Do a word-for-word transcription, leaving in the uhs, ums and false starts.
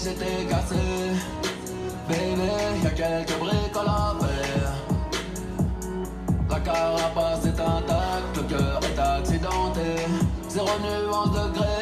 j'étais cassé. Baby, y'a quelques briques à la faire. La carapace est intacte, le cœur est accidenté. Zéro nuance de gré